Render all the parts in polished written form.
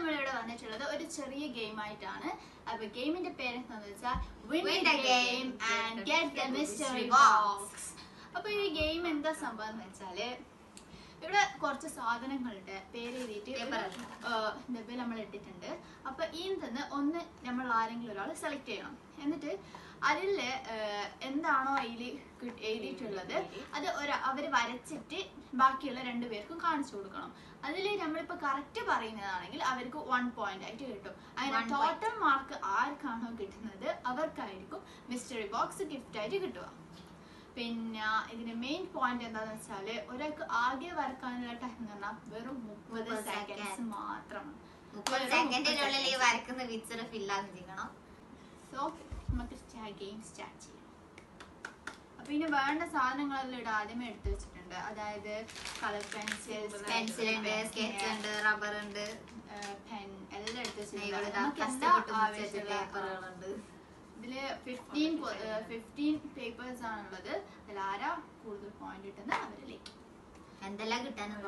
നമ്മളിവിടെ വന്നിട്ടുള്ളത് ഒരു ചെറിയ ഗെയിം ആയിട്ടാണ്. അപ്പൊ ഗെയിമിന്റെ പേര് എന്താണെന്ന് വെച്ചാൽ Win the game and get the mystery box. അപ്പൊ ഈ ഗെയിം എന്താ സംഭവം എന്ന് വെച്ചാല് ഇവിടെ കുറച്ച് സാധനങ്ങളുടെ പേര് എഴുതിയിട്ട് ഡബ്ബയിൽ നമ്മൾ ഇട്ടിട്ടുണ്ട്. അപ്പൊ ഈ നിന്ന് ഒന്ന് നമ്മൾ ആരെങ്കിലും ഒരാൾ സെലക്ട് ചെയ്യണം. എന്നിട്ട് അതിൽ എന്താണോ അതിൽ എഴുതിയിട്ടുള്ളത് അത് അവര് വരച്ചിട്ട് ബാക്കിയുള്ള രണ്ടുപേർക്കും കാണിച്ചു കൊടുക്കണം. അതിൽ നമ്മളിപ്പോ കറക്റ്റ് പറയുന്നതാണെങ്കിൽ അവർക്ക് 1 പോയിന്റ് ആയിട്ട് കിട്ടും. അങ്ങനെ ടോട്ടൽ മാർക്ക് ആർക്കാണോ കിട്ടുന്നത് അവർക്കായിരിക്കും മിസ്റ്ററി ബോക്സ് ഗിഫ്റ്റ് ആയിട്ട് കിട്ടുക. പിന്നെ ഇതിന്റെ മെയിൻ പോയിന്റ് എന്താന്ന് വെച്ചാല് ഒരാൾക്ക് ആകെ വരക്കാനുള്ള ടൈം എന്ന് പറഞ്ഞാൽ വെറും 30 സെക്കൻഡ്സ് മാത്രമാണ്. 30 സെക്കൻഡിനുള്ളിൽ ഈ വരക്കുന്ന പിക്ചർ ഫില്ലാക്കിക്കണം. സോ നമുക്ക് ഗെയിം സ്റ്റാർട്ട് ചെയ്യാം. അപ്പൊ ഇനി വേണ്ട സാധനങ്ങളെല്ലാം ഇവിടെ ആദ്യമേ എടുത്തു വെച്ചിട്ടുണ്ട്. അതായത് കളർ പെൻസിൽസ്, പെൻസിലുണ്ട്, സ്കെച്ച് ഉണ്ട്, റബ്ബർ ഉണ്ട്, പെൻ എല്ലാം എടുത്ത് വെച്ചിട്ടുണ്ട്. പേപ്പറുകളുണ്ട്. ഇതില് 15 പേപ്പേഴ്സ് ആണുള്ളത്. അതിൽ ആരാ കൂടുതൽ പോയിന്റ് കിട്ടുന്നത് അവരിലേക്ക്. എന്തെല്ലാം കിട്ടാനും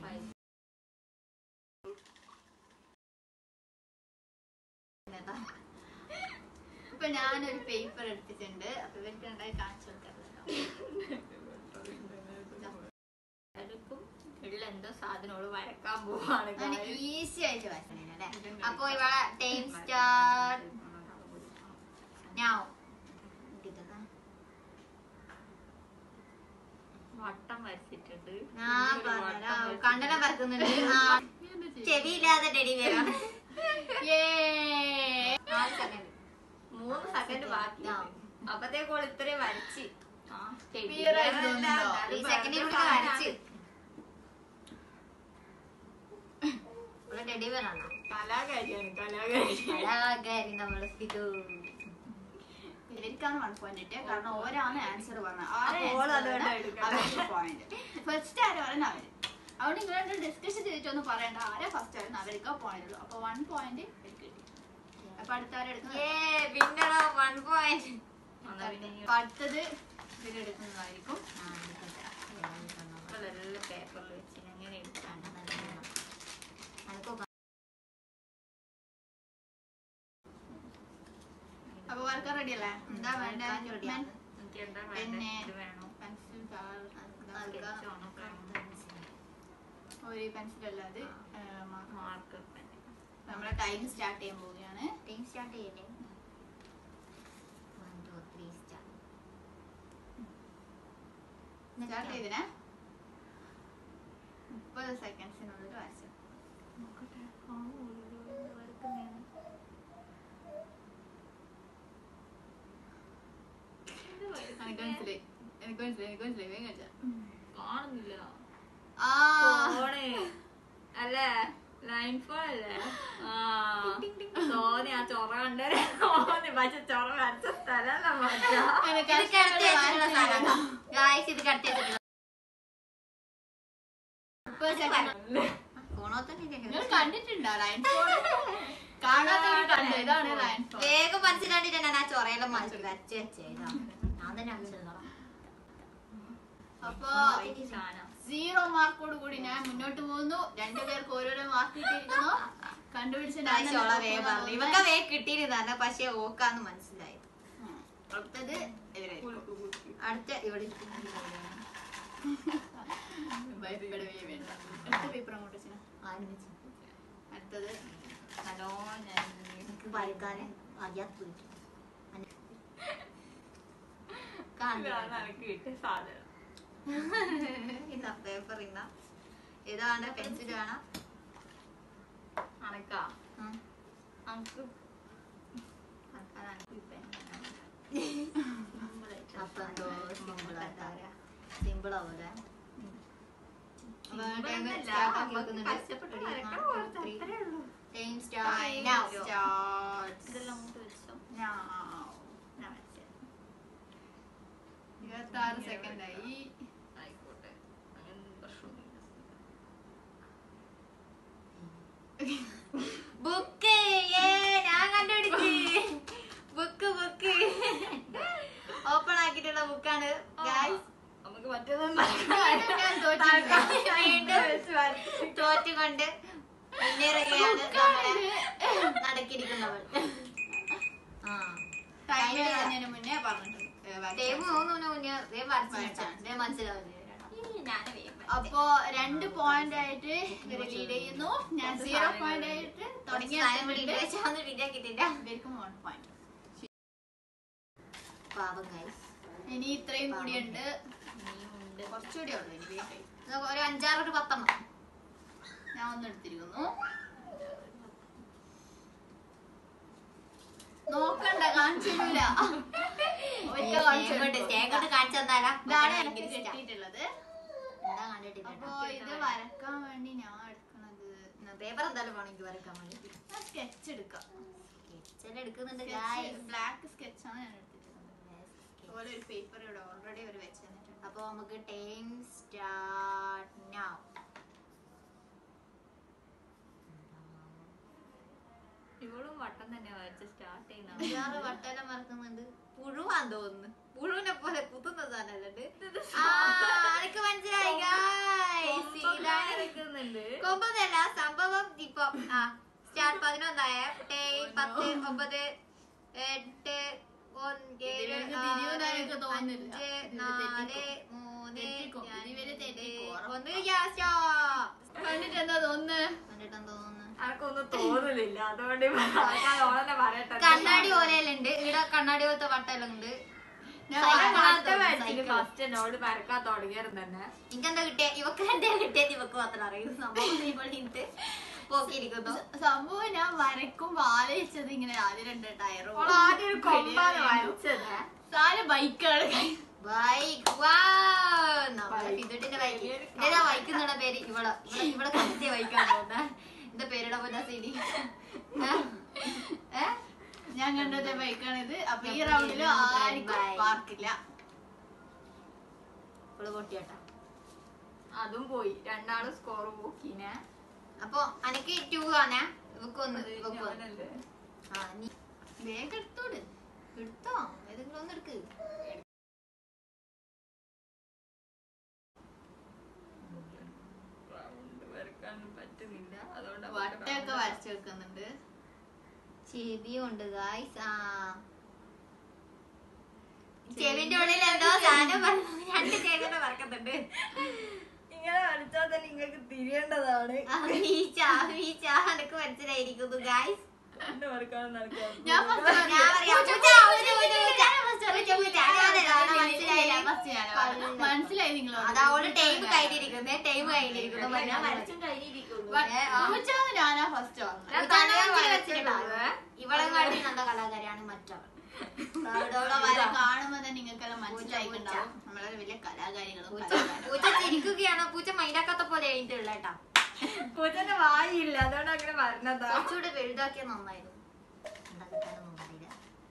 ഇപ്പൊ ഞാനൊരു പേപ്പർ എടുത്തിട്ടുണ്ട്. അപ്പൊ ഇവർക്ക് ഉണ്ടായി കാണിച്ചു കൊടുക്കാം. എന്തോ സാധനോട് വരക്കാൻ പോവാണ്. ഈസി ആയിട്ട് വരക്കണേ. അപ്പൊ ഇവിടെ ടൈം സ്റ്റാർട്ട് നൗ. വട്ടം വരച്ചിട്ടുണ്ട്. കണ്ടനം വരക്കുന്നുണ്ട്. ചെവിയില്ലാതെ ടെഡി ബിയർ. 3 സെക്കൻഡ് ബാക്കി. അപ്പത്തേക്കോൾ ഇത്രയും വരച്ച് ഈ സെക്കൻഡിലൂടെ വരച്ച് ടെഡി ബിയർ ആണോ? കലാകാരി നമ്മള് ഇവർക്കാണ് 1 പോയിന്റ് കിട്ടിയത്. കാരണം ഓരാണ് ആൻസർ പറഞ്ഞത്. ഫസ്റ്റ് ആര് പറയുന്ന അവര്. അതുകൊണ്ട് നിങ്ങളോട് ഡിസ്കഷൻ ചെയ്തിട്ടൊന്നും പറയണ്ട. ആരാ ഫസ്റ്റ് ആയിരുന്നു അവർക്ക് പോയിന്റ് ഉള്ളൂ. അപ്പൊ 1 പോയിന്റ് കിട്ടി. അപ്പൊ അടുത്തടുത്തത് ഇവരെടുക്കുന്നതായിരിക്കും. പേപ്പറിൽ വെച്ച് എങ്ങനെ എടുക്കാണ്. അപ്പൊ വരക്കാൻ റെഡി അല്ലേ? എന്താ വേണ്ട? ഒരു പെൻസിൽ അല്ലാതെ നമ്മളെ ടൈം സ്റ്റാർട്ട് ചെയ്യാൻ പോവുകയാണ്. ടൈം സ്റ്റാർട്ട് ചെയ്യട്ടെ. 1 2 3 സ്റ്റാർട്ട് ചെയ്തിനെ 30 സെക്കൻഡ്സിനുള്ളിൽ വരച്ചു. എനിക്ക് മനസ്സിലായി വേഗം കാണുന്നില്ല. അല്ലേ ലൈൻ ഫോൺ അല്ലേ? തോന്നി ആ ചൊറ കണ്ടേ. പക്ഷെ ചൊറ വരച്ച സ്ഥലമല്ല. കണ്ടിട്ടുണ്ടോ ലൈൻ വേഗം മനസ്സിലാണ്ടിട്ട് ഞാൻ ആ ചൊറയെല്ലാം വരച്ച് വെച്ചേ. ഞാൻ തന്നെ മനസ്സിലാക്കാം. അപ്പൊ 0 മാർക്കോട് കൂടി ഞാൻ മുന്നോട്ട് പോകുന്നു. 2 പേർക്ക് ഓരോരോ മാർക്ക് കിട്ടിയിരിക്കുന്നു. കണ്ടുപിടിച്ച ഇവക്ക വേഗം കിട്ടിയിരുന്ന പക്ഷെ ഓക്കാന്ന് മനസ്സിലായി. അടുത്തത് അടുത്ത ഇവിടെ അടുത്ത പേപ്പർ അങ്ങോട്ട് വെച്ചാ അടുത്തത് ഹലോ ഞാൻ വരക്കാനെ അറിയാത്ത കിട്ടിയ സാധനം ഇതാ പേപ്പർ. ഇന്നാ ഇതാണ് പെൻസിൽ വേണം അനക്കാ. അപ്പൊ എന്തോ സിമ്പിൾ ആവൂലെ? Time start now. 26 സെക്കൻഡായി. ബുക്ക് ഞാൻ കണ്ടുപിടിച്ച്. ബുക്ക് ഓപ്പൺ ആക്കിയിട്ടുള്ള ബുക്കാണ്. നമുക്ക് മറ്റേതൊന്നും തോറ്റുകൊണ്ട് മുന്നേറുകയാണ്. പറയുകയാണ് നടക്കിരിക്കുന്നവൾ. മുന്നേ പറഞ്ഞിട്ടുണ്ട്. അപ്പൊ 2 പോയിന്റ് ആയിട്ട് ലീഡ് ചെയ്യുന്നു. ഞാൻ 0 പോയിന്റ് ആയിട്ട് തുടങ്ങിയ ഇനി ഇത്രയും കൂടിയുണ്ട്. കുറച്ചുകൂടി ഉള്ളു എനിക്ക്. ഒരു 5-6 ഒരു 10 ഞാൻ ഒന്നെടുത്തിരിക്കുന്നു. നോക്കണ്ട, കാണിച്ചില്ല. കിട്ടിയിട്ടുള്ളത്. അപ്പൊ ഇത് വരക്കാൻ വേണ്ടി ഞാൻ എടുക്കണത് പേപ്പർ എന്തായാലും വേണമെങ്കിൽ വരക്കാൻ വേണ്ടി സ്കെച്ച് എടുക്കാം. എടുക്കുന്നുണ്ട്. ബ്ലാക്ക് സ്കെച്ച് ആണ് ഞാൻ എടുത്തിട്ടുള്ളത്. അതുപോലെ ഒരു പേപ്പർ ഇവിടെ ഓൾറെഡി ഒരു വെച്ച് തന്നിട്ടുണ്ട്. അപ്പൊ നമുക്ക് ടൈം സ്റ്റാർട്ട് നൗ. ഇവളും വട്ടം തന്നെ വരച്ച് സ്റ്റാർട്ട് ചെയ്യുന്ന വട്ടെല്ലാം മറക്കുന്നുണ്ട്. പുഴുവാൻ തോന്നുന്നു. പുഴുവിനെ പോലെ കുത്തുന്ന സാധനല്ലേ. എനിക്ക് മനസ്സിലായി. കൊമ്പൊന്നല്ല സംഭവം. ഇപ്പൊ സ്റ്റാർട്ട് 11 10 9 8 7 6 5 4 3 2 1 കണ്ടിട്ടെന്താ തോന്നുന്നു? ആർക്കൊന്നും തോന്നുന്നില്ല. അതുകൊണ്ട് കണ്ണാടി ഓലയിലുണ്ട്. ഇവിടെ കണ്ണാടി പോലത്തെ വട്ടെല്ലാം ഉണ്ട്. ഫസ്റ്റ് എന്നോട് വരക്കാൻ തുടങ്ങിയായിരുന്നു തന്നെ. എനിക്കെന്താ കിട്ടിയ ഇവക്ക് എന്താ കിട്ടിയത് ഇവക്ക് മാത്രം അറിയുന്നു. സംഭവം പോക്കിയിരിക്കുന്നു. സംഭവം ഞാൻ വരക്കും ആലോചിച്ചത് ഇങ്ങനെ ആദ്യം 2 ടയറും ആദ്യം ഒരു കൊമ്പാണ് വരച്ചത്. സാധനം ബൈക്കാണ്. ബൈക്ക് ഫിദുട്ടിന്റെ ബൈക്ക്. ഏതാ ബൈക്ക് എന്നുള്ള പേര്? ഇവിടെ കത്തിയ ബൈക്കാണ് തോന്നുന്നത്. എന്താ പേരുടെ പോലെ സിഡി ഞാൻ കണ്ടത് ബൈക്കാണിത്. അപ്പൊ ഈ റൗണ്ടില് ആർക്കും പാർക്കില്ല. പൊട്ടിയാട്ടാ അതും പോയി. 2 സ്കോർ പോക്കിനെ. അപ്പൊ അനക്ക് 2 ആണ്. ഇവക്കൊന്ന് വേഗം എടുത്തോട്. എടുത്തോ ഏതെങ്കിലും ഒന്ന് എടുക്ക്. പറ്റുന്നില്ല. അതുകൊണ്ട് വട്ടയൊക്കെ വരച്ചു വെക്കുന്നുണ്ട്. ചെവിയുണ്ട് ഗായ്സ്. ചെവിന്റെ ഉള്ളിൽ എന്തോ സാധനം 2 ചെവിയുടെ വറക്കുന്നുണ്ട്. ഇങ്ങനെ വരച്ചാൽ തന്നെ നിങ്ങൾക്ക് തിരിയേണ്ടതാണ്. എനക്ക് മനസ്സിലായിരിക്കുന്നു ഗായ്സ്. മനസ്സിലായി നിങ്ങൾ. അതോട് ടൈം കഴിഞ്ഞിരിക്കുന്നേ. ടൈം കഴിഞ്ഞിരിക്കുന്നു. ഞാനാ ഫസ്റ്റ് ഇവളെ കാട്ടി നല്ല കലാകാരിയാണ് മറ്റവൾ. കാണുമ്പോ തന്നെ നിങ്ങൾക്കെല്ലാം മനസ്സിലായിട്ടുണ്ടാവും നമ്മളെ വലിയ കലാകാരികളും. പൂച്ച ചിരിക്കുകയാണോ? പൂച്ച മൈൻഡാക്കാത്ത പോലെ കഴിഞ്ഞിട്ടുള്ള കേട്ടാ. പൂച്ചന്റെ വായില്ല. അതുകൊണ്ട് അങ്ങനെ പറഞ്ഞതാ. കുറച്ചുകൂടെ വലുതാക്കിയ നന്നായിരുന്നു. എന്താ കിട്ടാനൊന്നും അറിയില്ല.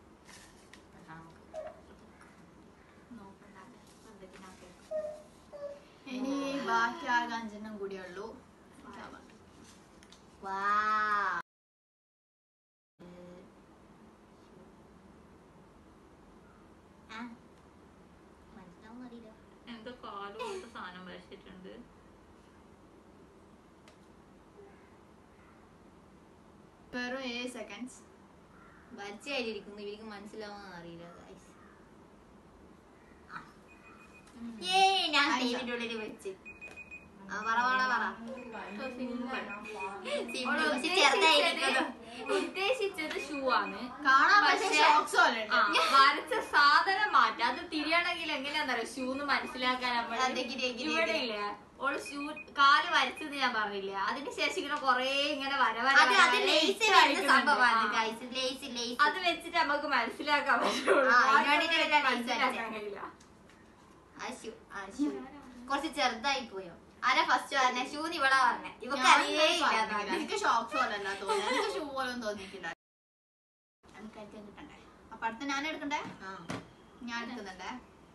ഇനി ബാക്കി ആകെ 5 കൂടിയേ ഉള്ളൂ. എന്തോ കാലോട്ട് സാധനം വരച്ചിട്ടുണ്ട്. വെറും 7 സെക്കൻഡ്സ്. വരച്ചു കഴിഞ്ഞിരിക്കുന്നു. ഇവർക്ക് മനസ്സിലാവാൻ അറിയില്ല. ഞാൻ ടൈമിന്റെ ഉള്ളിൽ വെച്ച് ഉദ്ദേശിച്ചത് ഷൂ ആണ്. കാണാൻ വരച്ച സാധനം മാറ്റാം. അത് തിരിയണമെങ്കിൽ എങ്ങനെയാന്നറിയോ? ഷൂന്ന് മനസ്സിലാക്കാൻ ഇവിടെ ഇല്ലേ ഓള് ഷൂ കാല് വരച്ചത് ഞാൻ പറഞ്ഞില്ല. അതിന് ശേഷം ഇങ്ങനെ കൊറേ ഇങ്ങനെ അത് വെച്ചിട്ട് നമുക്ക് മനസ്സിലാക്കാൻ പറ്റുള്ളൂ. കുറച്ച് ചെറുതായി പോയോ? ആരാ ഫസ്റ്റ് പറഞ്ഞ? ഷൂന്ന് ഇവളാ പറഞ്ഞ. ഇവക്ക് അറിയേ ഇല്ല. എനിക്ക് ഷോക്സ് പോലല്ല തോന്നുന്നു. എനിക്ക് ഷൂ പോലും തോന്നിയിട്ടില്ല. എനിക്ക് അടിക്കാൻ കിട്ടണ്ടേ? അപ്പൊ അടുത്ത ഞാൻ എടുക്കണ്ടേ? ഞാൻ എടുക്കുന്നുണ്ടേ.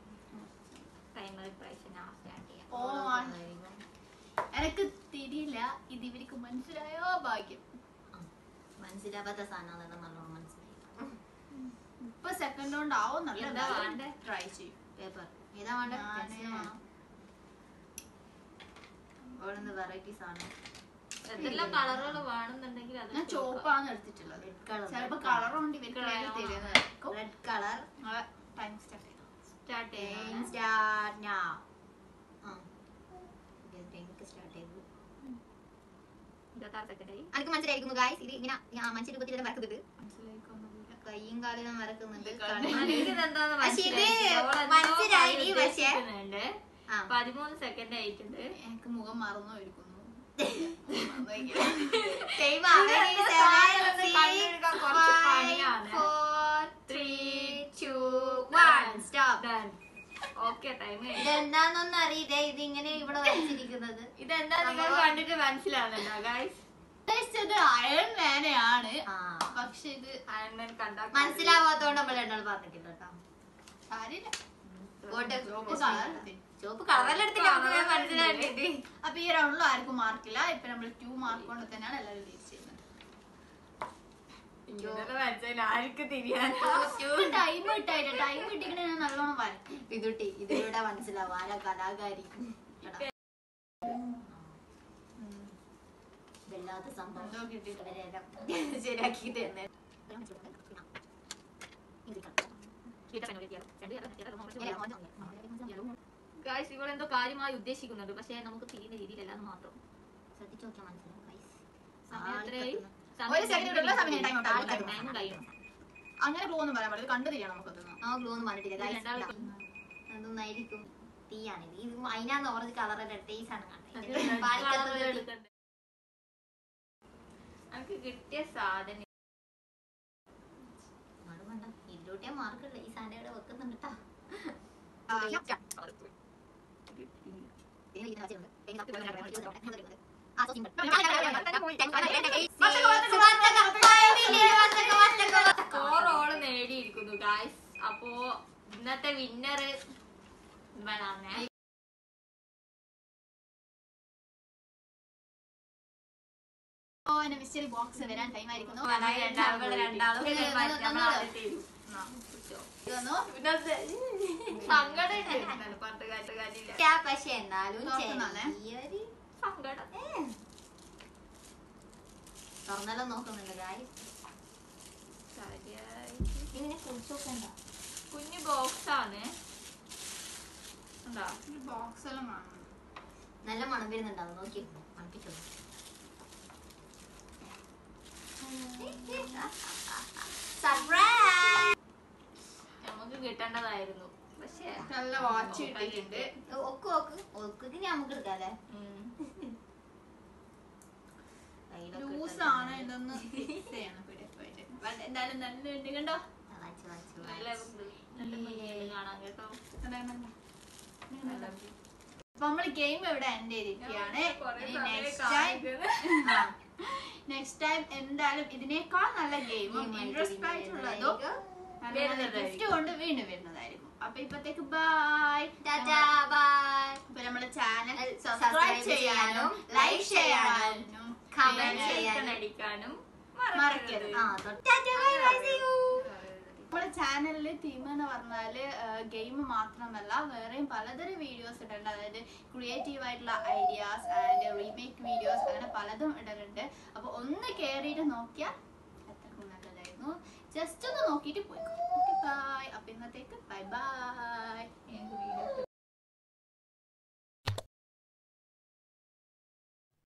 എനക്ക് തിരിയില്ല. ഇത് ഇവർക്ക് മനസ്സിലായോ? ഭാഗ്യം. മനസ്സിലാവാത്ത സാധനം നല്ലോണം മനസ്സിലായി. 30 സെക്കൻഡ് കൊണ്ടാവും. നല്ല ട്രൈ ചെയ്യും. പേപ്പർ ഏതാ വേണ്ട? വെറൈറ്റി സാധനം എന്തെല്ലാം കളറുകൾ വേണമെന്നുണ്ടെങ്കിൽ അത് ഞാൻ ചോപ്പാണ് എടുത്തിട്ടുള്ളത്. ചിലപ്പോ കളർ കൊണ്ട് ഇവർക്ക് റെഡ് കളർ. ടൈം സ്റ്റാർട്ട് ചെയ്തു. Start now. സ്റ്റാർട്ട് ചെയ്തു. 26 സെക്കൻഡ് ആയി. അനക്ക് മനസ്സിലായിരിക്കുന്നു ഗായ്സ്, ഇത് ഇങ്ങനെ മനുഷ്യ രൂപത്തിൽ വരക്കുന്നത്. കയ്യും കാലും വരക്കുന്നുണ്ട്. മനസ്സിലായി പക്ഷേ 13 സെക്കൻഡ് ആയിട്ടുണ്ട്. എനിക്ക് മുഖം മറന്നു ഇരിക്കുന്നു. ഇതെന്താന്നൊന്നും അറിയില്ല. ഇത് ഇങ്ങനെ ഇവിടെ വരച്ചിരിക്കുന്നത് ഇതെന്താ നിങ്ങൾ കണ്ടിട്ട് മനസ്സിലാവുന്നുണ്ടോ ഗൈസ്? അയൺ മാനെയാണ്, പക്ഷെ ഇത് അയൺമാൻ കണ്ടാ മനസ്സിലാവാത്തോണ്ട് നമ്മൾ രണ്ടാൾ പറഞ്ഞിട്ടില്ല കേട്ടോ. ചോപ്പ് കളറെടുത്തിട്ട് മനസ്സിലാക്കിട്ട്. അപ്പൊ ഈ റൗണ്ടിൽ ആർക്കും മാർക്കില്ല. ഇപ്പൊ നമ്മൾ 2 മാർക്ക് കൊണ്ട് തന്നെയാണ് എല്ലാവരും ലീഡ് ചെയ്യുന്നത്. ആർക്ക് തിരിയാൻ ടൈം കിട്ടായിട്ട് ടൈം കിട്ടിക്കണ ഞാൻ നല്ലോണം വരക്കും. ഇതുട്ടി ഇതിലൂടെ മനസ്സിലാവും ആരാ കലാകാരി. വല്ലാത്ത സംഭവം ശരിയാക്കി തന്നെ. ഗൈസ് ഇവളെന്തോ കാര്യമായി ഉദ്ദേശിക്കുന്നുണ്ട്, പക്ഷെ നമുക്ക് തിരിയുന്ന രീതിയിലല്ലാന്ന് മാത്രം. ശ്രദ്ധിച്ചു നോക്കിയാൽ മനസ്സിലാവും. അങ്ങനെ ഗ്ലൂ ഒന്നും പറയാൻ പാടില്ല, കണ്ടു തിരിയണം നമുക്ക്. ഗ്ലൂ ഒന്നും പറഞ്ഞിട്ടില്ല. അതൊന്നായിരിക്കും തീയാണിത്. ഇത് അതിനാന്ന് ഓറഞ്ച് കളറിന്റെ ടേസ്റ്റ് ആണ് കാണുന്നത്. നമുക്ക് കിട്ടിയ സാധനം ഇതിലൂടെ മാർക്കുള്ള ഈ സാധനം ഇവിടെ വെക്കുന്നുണ്ട് കേട്ടോ. സ്കോറോള് നേടിയിരിക്കുന്നു ഗായ്സ്. അപ്പോ ഇന്നത്തെ വിന്നർ ഇവളാണ്. മിസ്റ്ററി ബോക്സ് വരാൻ ടൈം ആയിരിക്കുന്നു. പക്ഷെ എന്നാലും തുറന്നെല്ലാം നോക്കുന്നുണ്ട് ഗായ്സ്. ഇങ്ങനെ കുറിച്ചോക്കണ്ട. കുഞ്ഞു ബോക്സ് ആണ്. ബോക്സ് എല്ലാം കാണുന്നു. നല്ല മണം വരുന്നുണ്ടാവും. നോക്കി മണപ്പിച്ചോളൂ. നമുക്ക് കിട്ടേണ്ടതായിരുന്നു, പക്ഷെ നല്ല വാച്ച് കിട്ടിയിട്ടുണ്ട്. ഒക്ക് നമുക്ക് എടുക്കാല്ലേ. ലൂസാണ്, ഇതൊന്ന് എന്തായാലും നല്ല ഉണ്ട് കണ്ടോ. കാണാൻ കേട്ടോ. അപ്പൊ നമ്മള് ഗെയിം ഇവിടെ എൻഡ് ചെയ്തിരിക്കുകയാണ്. നെക്സ്റ്റ് ടൈം എന്തായാലും ഇതിനേക്കാൾ നല്ല ഗെയിമും ഇൻട്രസ്റ്റ് ആയിട്ടുള്ളതും ഗിഫ്റ്റ് കൊണ്ട് വീണ്ടും വരുന്നതായിരിക്കും. അപ്പൊ ഇപ്പത്തേക്ക് ബൈ. അപ്പൊ നമ്മുടെ ചാനൽ സബ്സ്ക്രൈബ് ചെയ്യാനും ലൈക്ക് ചെയ്യാനും കമന്റ് ചെയ്യാനും മറക്കരുത്. നമ്മുടെ ചാനലില് തീം എന്ന് പറഞ്ഞാല് ഗെയിം മാത്രമല്ല വേറെയും പലതരം വീഡിയോസ് ഇടുന്നുണ്ട്. അതായത് ക്രിയേറ്റീവ് ആയിട്ടുള്ള ഐഡിയാസ് ആൻഡ് റീമേക്ക് വീഡിയോസ് അങ്ങനെ പലതും ഇടുന്നുണ്ട്. അപ്പൊ ഒന്ന് കേറിയിട്ട് നോക്കിയാൽ അത്രക്കും നല്ലതായിരുന്നു. ജസ്റ്റ് ഒന്ന് നോക്കിയിട്ട് പോയിക്കോ. ബൈ. അപ്പൊ ഇന്നത്തേക്ക് ബൈ ബൈ.